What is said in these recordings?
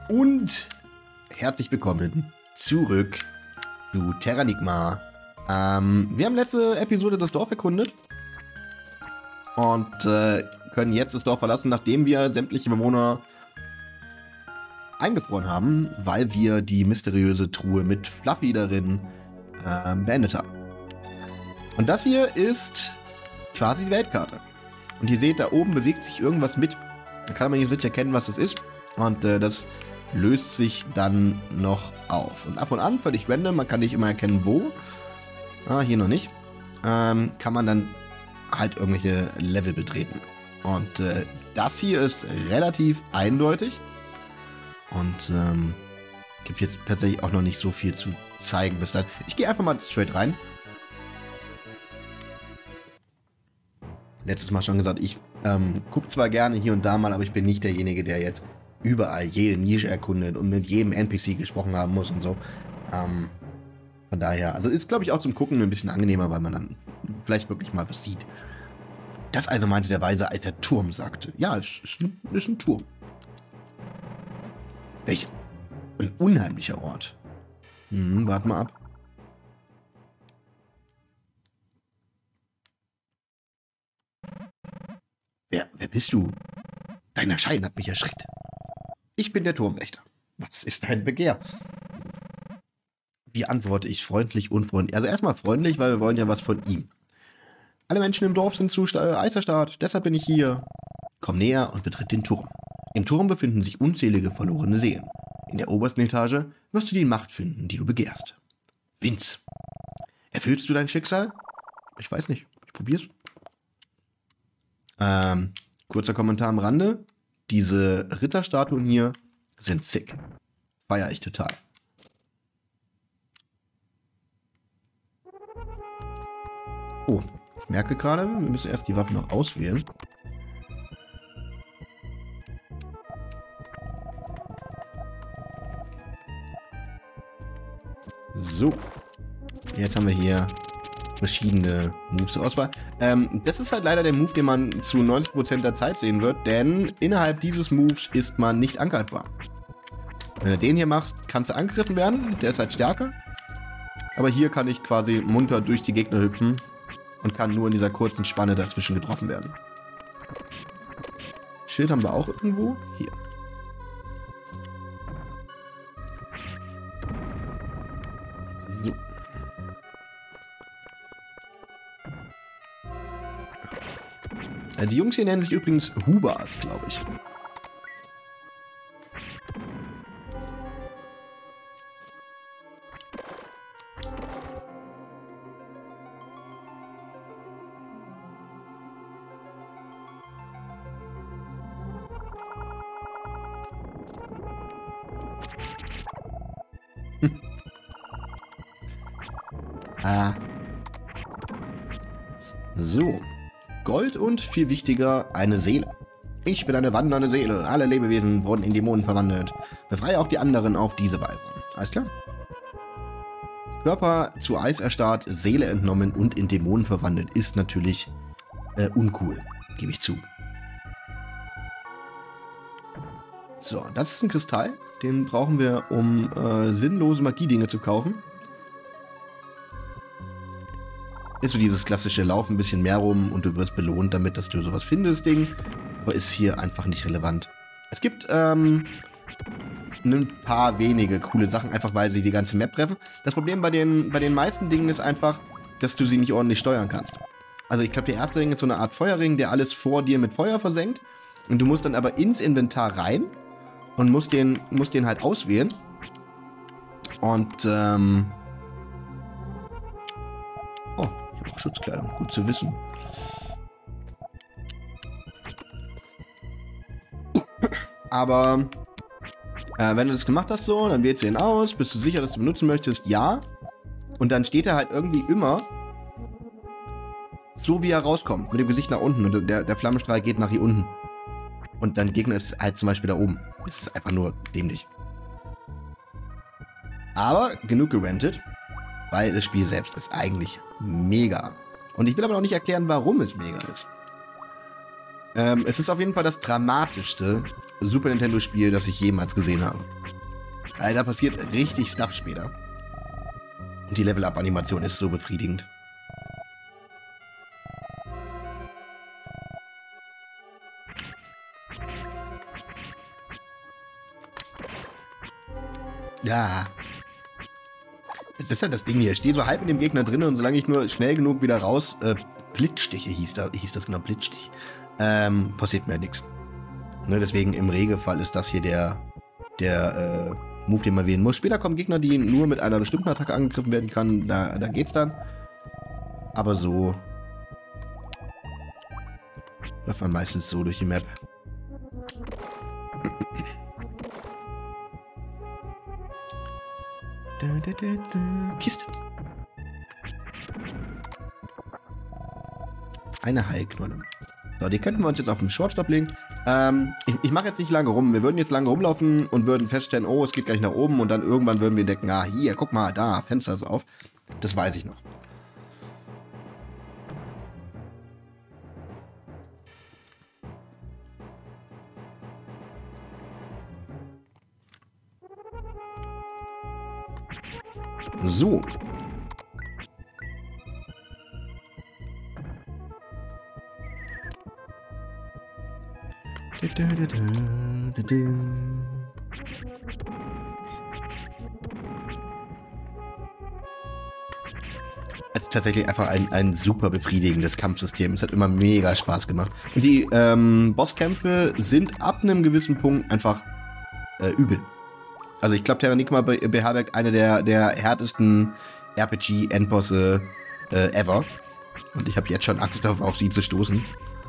Und herzlich willkommen zurück zu Terranigma. Wir haben letzte Episode das Dorf erkundet und können jetzt das Dorf verlassen, nachdem wir sämtliche Bewohner eingefroren haben, weil wir die mysteriöse Truhe mit Fluffy darin beendet haben. Und das hier ist quasi die Weltkarte. Und ihr seht, da oben bewegt sich irgendwas mit. Da kann man nicht richtig erkennen, was das ist. Und das löst sich dann noch auf. Und ab und an, völlig random, man kann nicht immer erkennen, wo. Hier noch nicht. Kann man dann halt irgendwelche Level betreten. Und das hier ist relativ eindeutig. Und gibt jetzt tatsächlich auch noch nicht so viel zu zeigen bis dann. Ich gehe einfach mal straight rein. Letztes Mal schon gesagt, ich gucke zwar gerne hier und da mal, aber ich bin nicht derjenige, der jetzt überall jede Nische erkundet und mit jedem NPC gesprochen haben muss und so. Von daher, also ist, glaube ich, auch zum Gucken ein bisschen angenehmer, weil man dann vielleicht wirklich mal was sieht. Das also meinte der Weise, als der Turm sagte. Ja, es ist ein Turm. Welch ein unheimlicher Ort. Warte mal ab. Wer bist du? Dein Erscheinen hat mich erschreckt. Ich bin der Turmwächter. Was ist dein Begehr? Wie antworte ich freundlich, unfreundlich? Also erstmal freundlich, weil wir wollen ja was von ihm. Alle Menschen im Dorf sind zu Eiserstarrt, deshalb bin ich hier. Komm näher und betritt den Turm. Im Turm befinden sich unzählige verlorene Seelen. In der obersten Etage wirst du die Macht finden, die du begehrst. Vince, erfüllst du dein Schicksal? Ich weiß nicht, ich probier's. Kurzer Kommentar am Rande. Diese Ritterstatuen hier sind sick. Feier ich total. Oh, ich merke gerade, wir müssen erst die Waffen noch auswählen. So. Jetzt haben wir hier verschiedene Moves zur Auswahl. Das ist halt leider der Move, den man zu 90% der Zeit sehen wird, denn innerhalb dieses Moves ist man nicht angreifbar. Wenn du den hier machst, kannst du angegriffen werden, der ist halt stärker. Aber hier kann ich quasi munter durch die Gegner hüpfen und kann nur in dieser kurzen Spanne dazwischen getroffen werden. Schild haben wir auch irgendwo. Hier. So. Die Jungs hier nennen sich übrigens Hubas, glaube ich. So. Gold und, viel wichtiger, eine Seele. Ich bin eine wandernde Seele. Alle Lebewesen wurden in Dämonen verwandelt. Befreie auch die anderen auf diese Weise. Alles klar? Körper zu Eis erstarrt, Seele entnommen und in Dämonen verwandelt ist natürlich uncool. Gebe ich zu. So, das ist ein Kristall. Den brauchen wir, um sinnlose Magiedinge zu kaufen. Ist so dieses klassische Lauf ein bisschen mehr rum und du wirst belohnt damit, dass du sowas findest, Ding. Aber ist hier einfach nicht relevant. Es gibt ein paar wenige coole Sachen, einfach weil sie die ganze Map treffen. Das Problem bei den meisten Dingen ist einfach, dass du sie nicht ordentlich steuern kannst. Also ich glaube, der erste Ring ist so eine Art Feuerring, der alles vor dir mit Feuer versenkt. Und du musst dann aber ins Inventar rein und musst den halt auswählen. Und oh, ich habe auch Schutzkleidung. Gut zu wissen. Aber wenn du das gemacht hast so, dann wählst du ihn aus. Bist du sicher, dass du benutzen möchtest? Ja. Und dann steht er halt irgendwie immer so, wie er rauskommt. Mit dem Gesicht nach unten. Und der Flammenstrahl geht nach hier unten. Und dein Gegner ist halt zum Beispiel da oben. Das ist einfach nur dämlich. Aber genug gerantet. Weil das Spiel selbst ist eigentlich mega. Und ich will aber noch nicht erklären, warum es mega ist. Es ist auf jeden Fall das Dramatischste, Super Nintendo-Spiel, das ich jemals gesehen habe. Also, da passiert richtig Stuff später. Und die Level-Up-Animation ist so befriedigend. Ja. Das ist halt das Ding hier. Ich stehe so halb in dem Gegner drin und solange ich nur schnell genug wieder raus... Blitzstiche hieß das genau, Blitzstich. Passiert mir halt nichts. Ne, deswegen im Regelfall ist das hier der Move, den man wählen muss. Später kommen Gegner, die nur mit einer bestimmten Attacke angegriffen werden kann. Da geht's dann. Aber so läuft man meistens so durch die Map. Kiste. Eine Heilknolle. So, die könnten wir uns jetzt auf den Shortstop legen. Ich mache jetzt nicht lange rum. Wir würden jetzt lange rumlaufen und würden feststellen, oh, es geht gleich nach oben und dann irgendwann würden wir entdecken, ah, hier, guck mal, da, Fenster ist auf. Das weiß ich noch. So. Es ist tatsächlich einfach ein super befriedigendes Kampfsystem. Es hat immer mega Spaß gemacht. Und die Bosskämpfe sind ab einem gewissen Punkt einfach übel. Also ich glaube, Terranigma beherbergt eine der härtesten RPG-Endbosse ever. Und ich habe jetzt schon Angst, auf sie zu stoßen.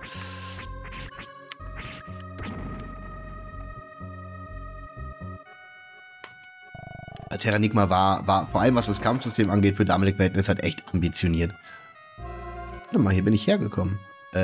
Terranigma war vor allem, was das Kampfsystem angeht, für damalige Verhältnisse halt echt ambitioniert. Warte mal, hier bin ich hergekommen.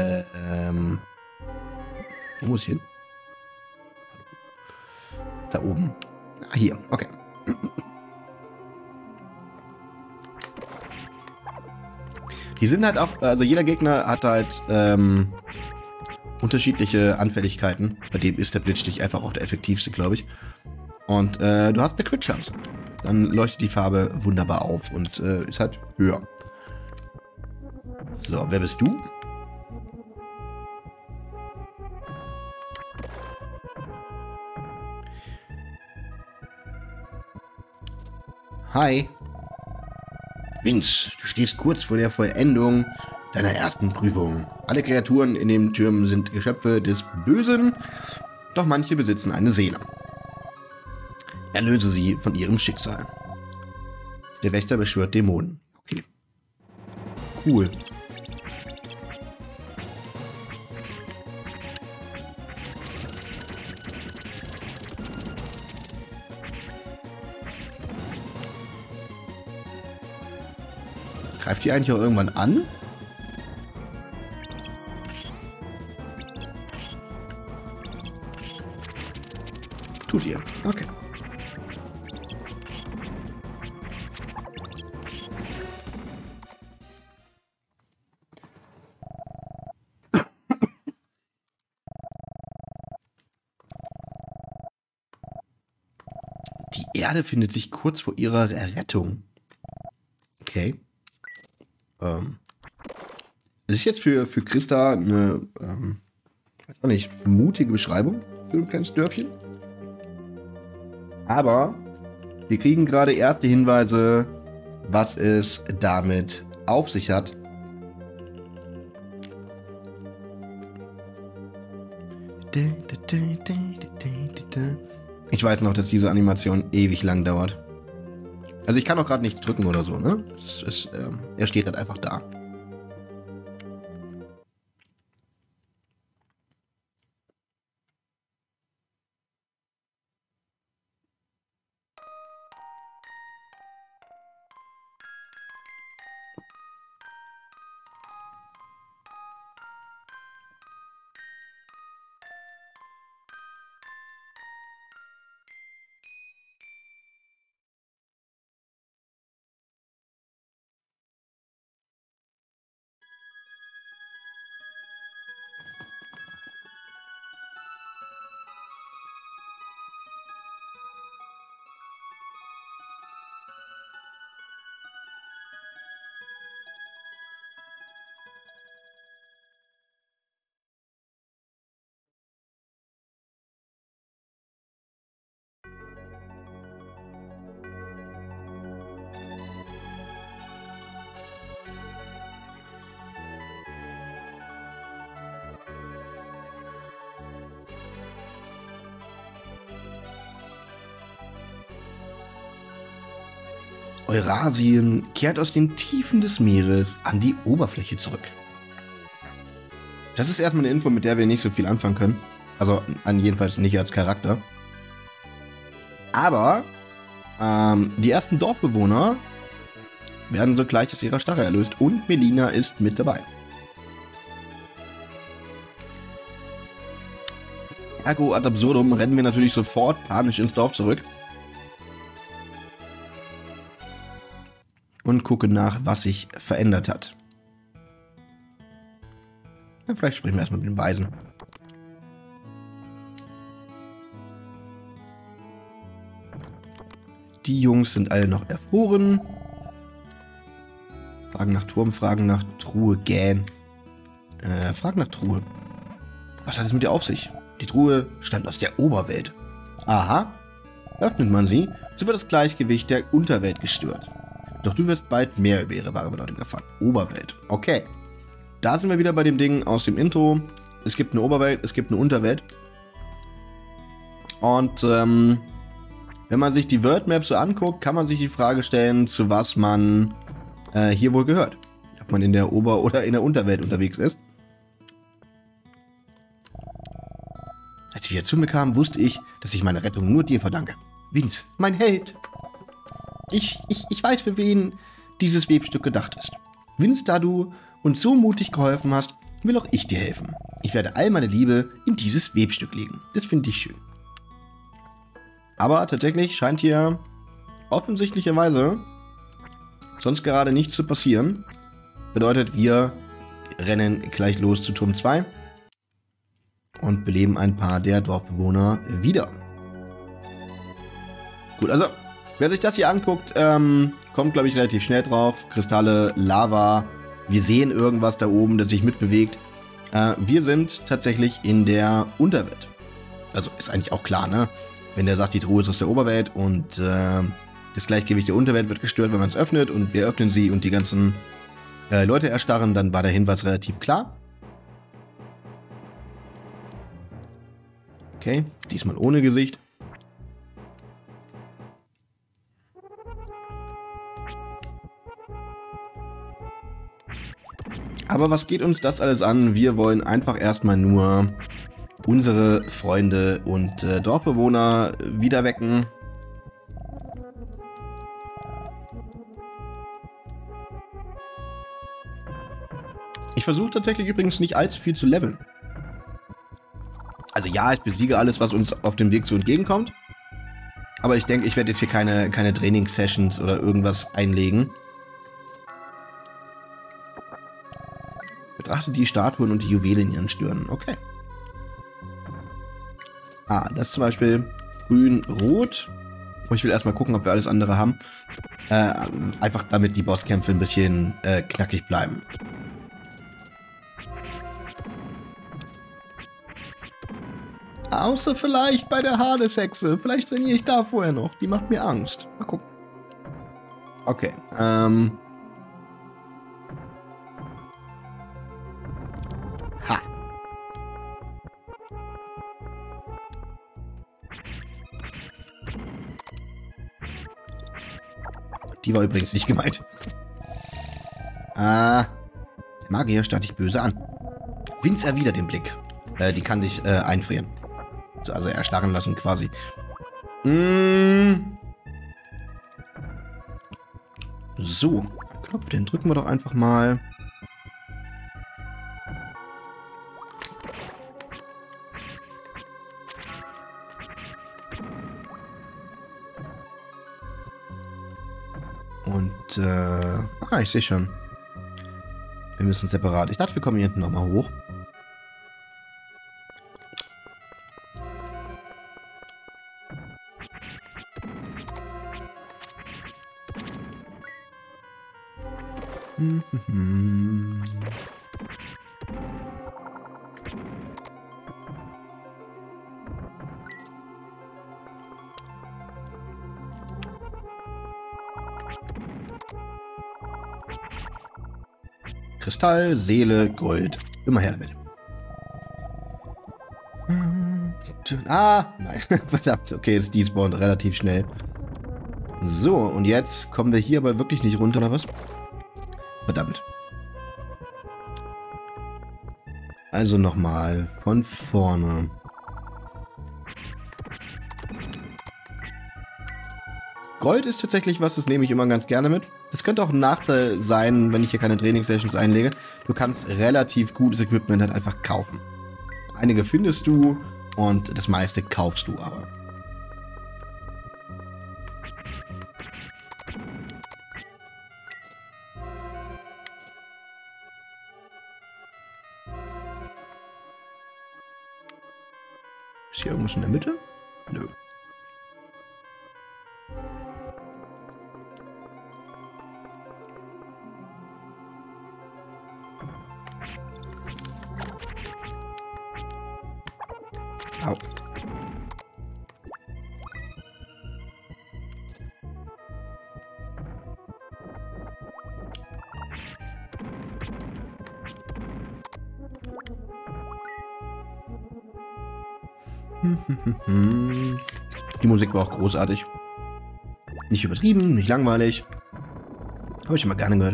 Wo muss ich hin? Da oben. Ah, hier, okay. Die sind halt auch, also jeder Gegner hat halt unterschiedliche Anfälligkeiten. Bei dem ist der Blitzstich einfach auch der effektivste, glaube ich. Und du hast eine Crit-Chance. Dann leuchtet die Farbe wunderbar auf und ist halt höher. So, wer bist du? Hi. Vince, du stehst kurz vor der Vollendung deiner ersten Prüfung. Alle Kreaturen in den Türmen sind Geschöpfe des Bösen, doch manche besitzen eine Seele. Erlöse sie von ihrem Schicksal. Der Wächter beschwört Dämonen. Okay. Cool. Greift die eigentlich auch irgendwann an? Tut ihr. Okay. Die Erde findet sich kurz vor ihrer Errettung. Okay. Das ist jetzt für Christa eine, weiß auch nicht, mutige Beschreibung für ein kleines Dörfchen. Aber wir kriegen gerade erste Hinweise, was es damit auf sich hat. Ich weiß noch, dass diese Animation ewig lang dauert. Also ich kann auch gerade nichts drücken oder so, ne? Er steht halt einfach da. Eurasien kehrt aus den Tiefen des Meeres an die Oberfläche zurück. Das ist erstmal eine Info, mit der wir nicht so viel anfangen können. Also jedenfalls nicht als Charakter. Aber die ersten Dorfbewohner werden sogleich aus ihrer Starre erlöst und Melina ist mit dabei. Ergo ad absurdum rennen wir natürlich sofort panisch ins Dorf zurück. Und gucken nach, was sich verändert hat. Ja, vielleicht sprechen wir erstmal mit den Weisen. Die Jungs sind alle noch erfroren. Fragen nach Turm, Fragen nach Truhe, gähn. Fragen nach Truhe. Was hat es mit dir auf sich? Die Truhe stammt aus der Oberwelt. Aha. Öffnet man sie, so wird das Gleichgewicht der Unterwelt gestört. Doch du wirst bald mehr über ihre wahre Bedeutung erfahren. Oberwelt. Okay. Da sind wir wieder bei dem Ding aus dem Intro. Es gibt eine Oberwelt, es gibt eine Unterwelt. Und wenn man sich die Worldmap so anguckt, kann man sich die Frage stellen, zu was man hier wohl gehört. Ob man in der Ober- oder in der Unterwelt unterwegs ist. Als ich wieder zu mir kam, wusste ich, dass ich meine Rettung nur dir verdanke. Vince, mein Held. Ich weiß, für wen dieses Webstück gedacht ist. Vince, da du uns so mutig geholfen hast, will auch ich dir helfen. Ich werde all meine Liebe in dieses Webstück legen. Das finde ich schön. Aber tatsächlich scheint hier offensichtlicherweise sonst gerade nichts zu passieren. Bedeutet, wir rennen gleich los zu Turm 2 und beleben ein paar der Dorfbewohner wieder. Gut, also wer sich das hier anguckt, kommt, glaube ich, relativ schnell drauf. Kristalle, Lava, wir sehen irgendwas da oben, das sich mitbewegt. Wir sind tatsächlich in der Unterwelt. Also ist eigentlich auch klar, ne? Wenn der sagt, die Truhe ist aus der Oberwelt und das Gleichgewicht der Unterwelt wird gestört, wenn man es öffnet und wir öffnen sie und die ganzen Leute erstarren, dann war der Hinweis relativ klar. Okay, diesmal ohne Gesicht. Aber was geht uns das alles an? Wir wollen einfach erstmal nur unsere Freunde und Dorfbewohner wieder wecken. Ich versuche tatsächlich übrigens nicht allzu viel zu leveln. Also ja, ich besiege alles, was uns auf dem Weg so entgegenkommt. Aber ich denke, ich werde jetzt hier keine Training-Sessions oder irgendwas einlegen. Betrachte die Statuen und die Juwelen in ihren Stirnen. Okay. Das ist zum Beispiel grün, rot. Und ich will erstmal gucken, ob wir alles andere haben. Einfach damit die Bosskämpfe ein bisschen knackig bleiben. Außer vielleicht bei der Hades-Hexe. Vielleicht trainiere ich da vorher noch. Die macht mir Angst. Mal gucken. Okay. Ha. Die war übrigens nicht gemeint. Der Magier starrt dich böse an. Vince erwidert den Blick. Die kann dich einfrieren. Also erstarren lassen quasi. So, Knopf, den drücken wir doch einfach mal. Und, ich sehe schon. Wir müssen separat. Ich dachte, wir kommen hier hinten nochmal hoch. Kristall, Seele, Gold. Immer her damit. Nein. Verdammt. Okay, es despawnt relativ schnell. So, und jetzt kommen wir hier aber wirklich nicht runter, oder was? Verdammt. Also nochmal von vorne. Gold ist tatsächlich was, das nehme ich immer ganz gerne mit. Das könnte auch ein Nachteil sein, wenn ich hier keine Trainingssessions einlege. Du kannst relativ gutes Equipment halt einfach kaufen. Einige findest du und das meiste kaufst du aber. Ist hier irgendwas in der Mitte? Nö. Au. Die Musik war auch großartig. Nicht übertrieben, nicht langweilig. Habe ich immer gerne gehört.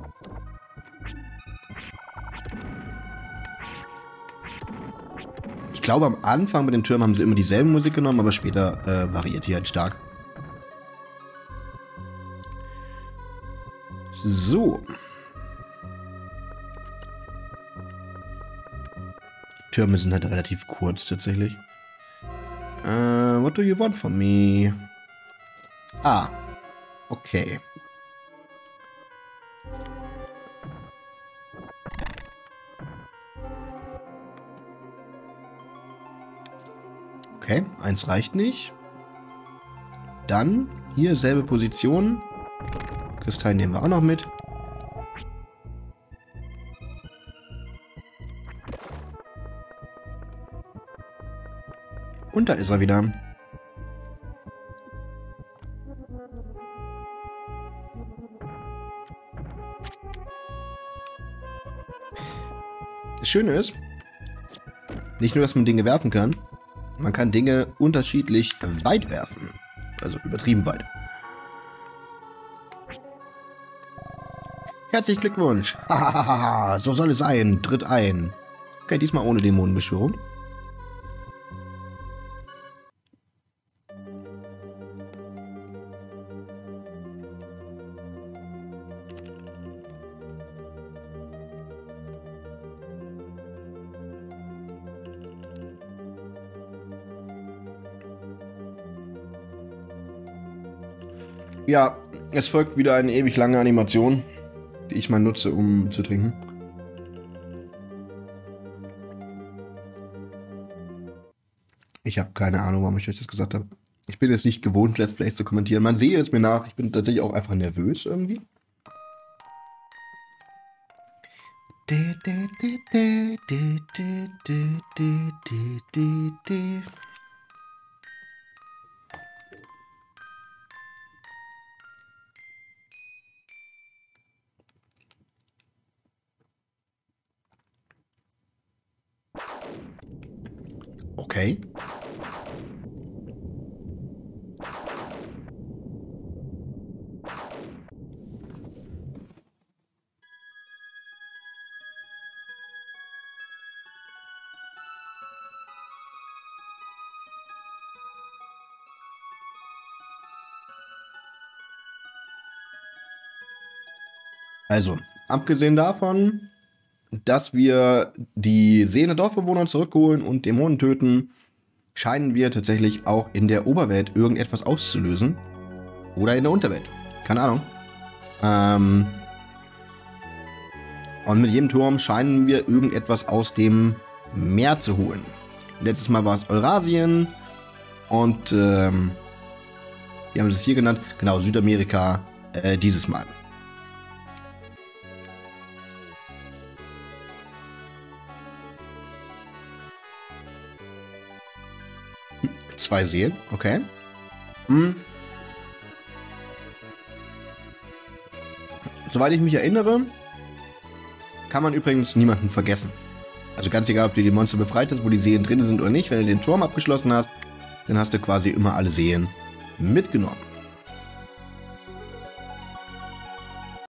Ich glaube, am Anfang mit den Türmen haben sie immer dieselbe Musik genommen, aber später variiert die halt stark. So. Türme sind halt relativ kurz tatsächlich. What do you want from me? Ah. Okay. Okay, 1 reicht nicht. Dann hier selbe Position. Kristall nehmen wir auch noch mit. Und da ist er wieder. Das Schöne ist, nicht nur, dass man Dinge werfen kann, man kann Dinge unterschiedlich weit werfen. Also übertrieben weit. Herzlichen Glückwunsch. Hahaha, so soll es sein. Tritt ein. Okay, diesmal ohne Dämonenbeschwörung. Ja, es folgt wieder eine ewig lange Animation, die ich mal nutze, um zu trinken. Ich habe keine Ahnung, warum ich euch das gesagt habe. Ich bin jetzt nicht gewohnt, Let's Plays zu kommentieren. Man sehe es mir nach, ich bin tatsächlich auch einfach nervös irgendwie. Okay. Also, abgesehen davon, dass wir die Seelen der Dorfbewohner zurückholen und Dämonen töten, scheinen wir tatsächlich auch in der Oberwelt irgendetwas auszulösen. Oder in der Unterwelt. Keine Ahnung. Und mit jedem Turm scheinen wir irgendetwas aus dem Meer zu holen. Letztes Mal war es Eurasien. Und wie haben sie es hier genannt? Genau, Südamerika dieses Mal. Zwei Seelen, okay. Soweit ich mich erinnere, kann man übrigens niemanden vergessen. Also ganz egal, ob du die Monster befreit hast, wo die Seelen drin sind oder nicht, wenn du den Turm abgeschlossen hast, dann hast du quasi immer alle Seelen mitgenommen.